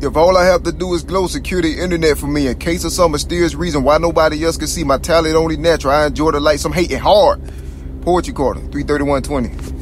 If all I have to do is glow, secure the internet for me. In case of some mysterious reason why nobody else can see my talent only natural, I enjoy the lights, I'm hating hard. Poetry Corner, 33120.